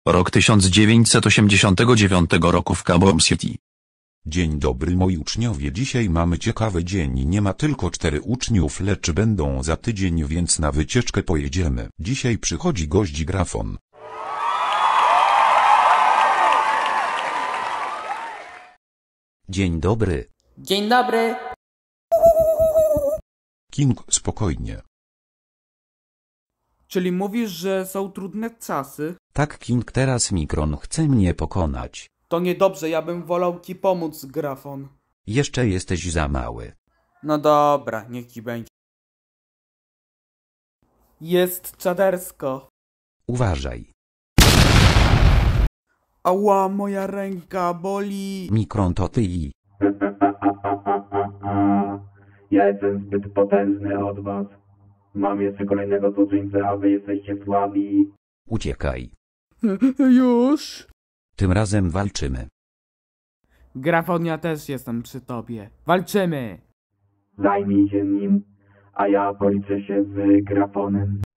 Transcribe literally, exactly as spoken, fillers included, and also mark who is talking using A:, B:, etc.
A: Rok tysiąc dziewięćset osiemdziesiątego dziewiątego roku w Cabo City.
B: Dzień dobry moi uczniowie, dzisiaj mamy ciekawy dzień, nie ma tylko cztery uczniów, lecz będą za tydzień, więc na wycieczkę pojedziemy. Dzisiaj przychodzi gość Grafon.
C: Dzień dobry.
D: Dzień dobry.
B: King, spokojnie.
E: Czyli mówisz, że są trudne czasy?
C: Tak, King, teraz Mikron chce mnie pokonać.
E: To niedobrze, ja bym wolał ci pomóc, Grafon.
C: Jeszcze jesteś za mały.
E: No dobra, niech ci będzie. Jest czadersko.
C: Uważaj.
E: Ała, moja ręka boli.
C: Mikron, to ty i...
F: Ja jestem zbyt potężny od was. Mam jeszcze kolejnego złoczyńcę, a wy jesteście słabi.
C: Uciekaj.
E: Już?
C: Tym razem walczymy.
E: Grafon, ja też jestem przy tobie. Walczymy.
F: Zajmij się nim, a ja policzę się z Grafonem.